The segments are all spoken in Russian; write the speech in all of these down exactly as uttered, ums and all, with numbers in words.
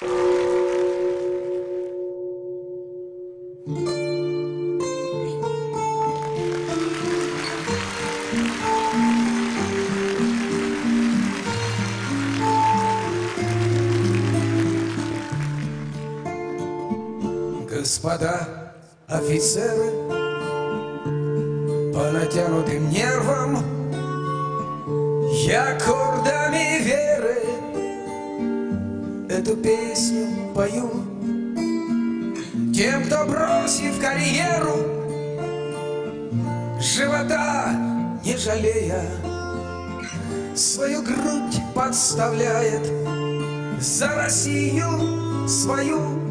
Господа офицеры, по натянутым нервам я аккордами веры эту песню пою тем, кто, бросив карьеру, живота не жалея, свою грудь подставляет за Россию свою.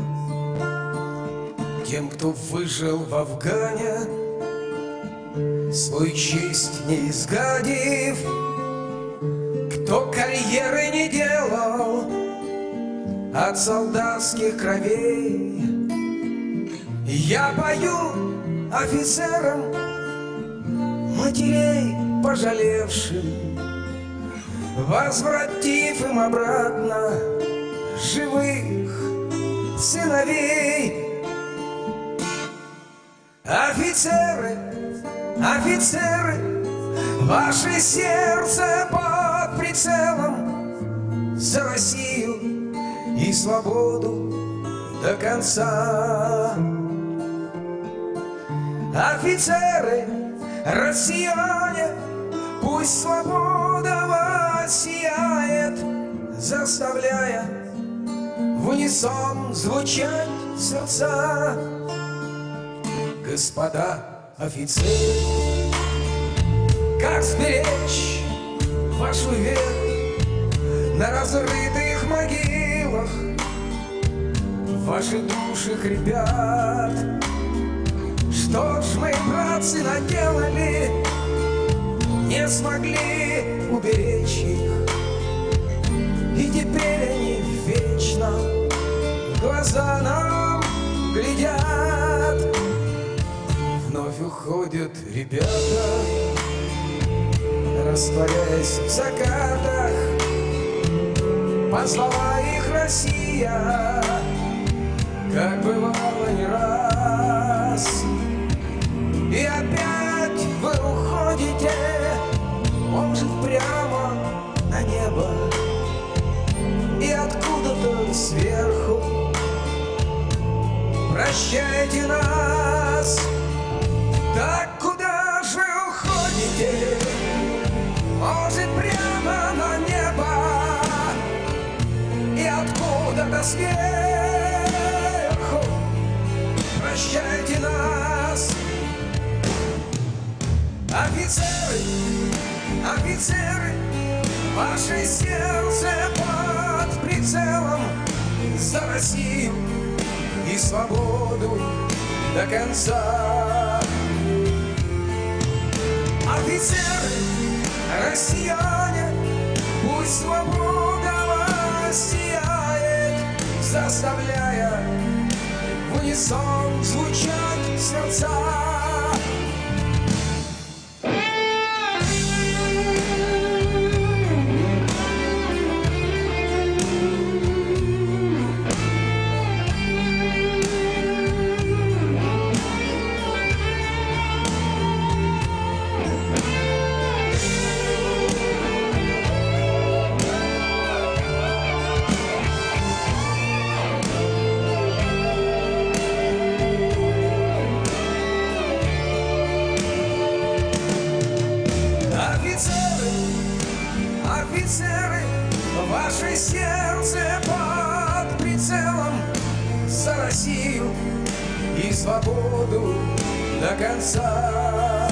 Тем, кто выжил в Афгане, свою честь не изгадив, кто карьеры не делал от солдатских кровей, я пою офицерам, матерей пожалевшим, возвратив им обратно живых сыновей. Офицеры, офицеры, ваше сердце под прицелом за Россию и свободу до конца. Офицеры, россияне, пусть свобода вас сияет, заставляя в унисон звучать сердца. Господа офицеры, как сберечь вашу веру на разрытых могилах? Ваши души хрипят, что ж мы, братцы, наделали, не смогли уберечь их, и теперь они вечно в глаза нам глядят. Вновь уходят ребята, растворяясь в закатах, позвала их Россия, как бывало не раз. И опять вы уходите, может, прямо на небо, и откуда-то сверху прощайте нас. Так куда же уходите? Может, прямо на небо, и откуда-то сверху прощайте нас. Офицеры, офицеры, ваше сердце под прицелом за Россию и свободу до конца. Офицеры, россияне, пусть свобода вас сияет, заставляя в унисон звучать сердца. Офицеры, ваше сердце под прицелом за Россию и свободу до конца.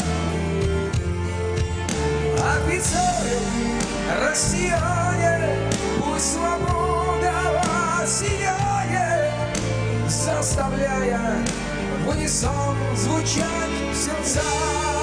Офицеры, россияне, пусть свобода вас сияет, заставляя в унисон звучать сердца.